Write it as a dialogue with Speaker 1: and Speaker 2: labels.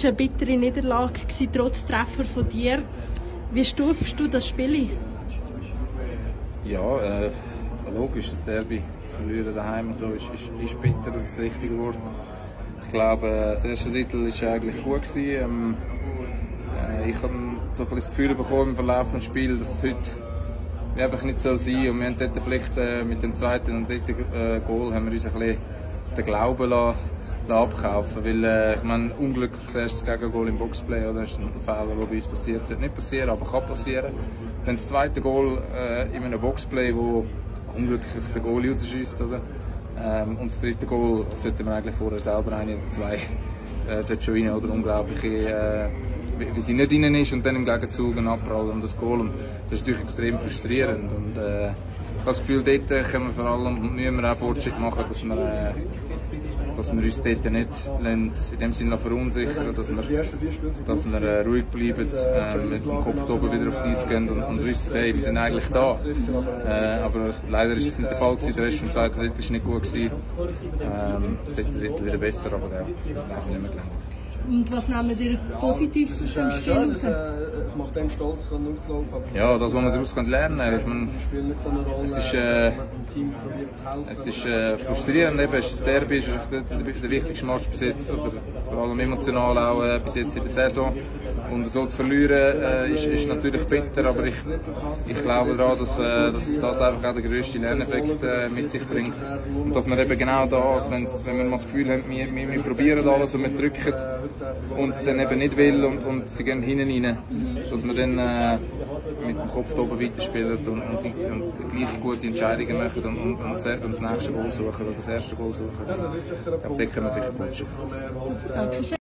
Speaker 1: war eine bittere Niederlage, trotz Treffer von dir. Wie stufst du das Spiel?
Speaker 2: Ja, logisch, das Derby zu verlieren daheim so ist bitter, das ist das richtige Wort. Ich glaube, das erste Drittel war eigentlich gut gewesen. Ich habe so ein das Gefühl bekommen im Verlauf des Spiels, dass es heute einfach nicht so sein soll. Und wir haben dort vielleicht mit dem zweiten und dritten Goal haben wir uns ein bisschen den Glauben abkaufen, weil ich meine, unglückliches erstes Gegengoal im Boxplay, oder? Das ist ein Fehler, der bei uns passiert. Das sollte nicht passieren, aber kann passieren. Dann das zweite Goal in einem Boxplay, wo unglücklich der Goalie rausschießt, oder? Und das dritte Goal sollte man eigentlich vorher selber ein oder zwei sollte schon rein, oder? Unglaubliche, wie sie nicht rein ist und dann im Gegenzug ein Abprall und das Goal. Und das ist natürlich extrem frustrierend. Und, ich habe das Gefühl, dort können wir vor allem müssen wir auch Fortschritt machen, dass wir uns dort nicht in dem Sinne verunsichern, dass wir ruhig bleiben, mit dem Kopf oben wieder aufs Eis gehen und wissen, hey, wir sind eigentlich da. Aber leider ist es nicht der Fall gewesen. Der Rest vom zweiten Drittel war nicht gut gewesen. Das dritte Drittel wieder besser, aber der hat auch nicht mehr gelangt.
Speaker 1: Und was nehmen ihr Positives aus dem Spiel raus?
Speaker 3: Es macht dem stolz, aufzulaufen.
Speaker 2: Ja, das, was man daraus lernen kann. Ich meine, es ist frustrierend, eben, es ist das Derby, es ist der wichtigste Match bis jetzt, aber vor allem emotional auch bis jetzt in der Saison. Und so zu verlieren ist natürlich bitter, aber ich glaube daran, dass das einfach auch den grössten Lerneffekt mit sich bringt. Und dass wir eben genau das, wenn wir mal das Gefühl haben, wir probieren alles und wir drücken und es dann eben nicht will und sie gehen hinten rein, dass wir dann mit dem Kopf oben weiterspielen und gleich gute Entscheidungen machen und das nächste Goal suchen oder das erste Goal suchen. Ich glaube, da können wir sicher fortschreiten.
Speaker 1: Danke schön.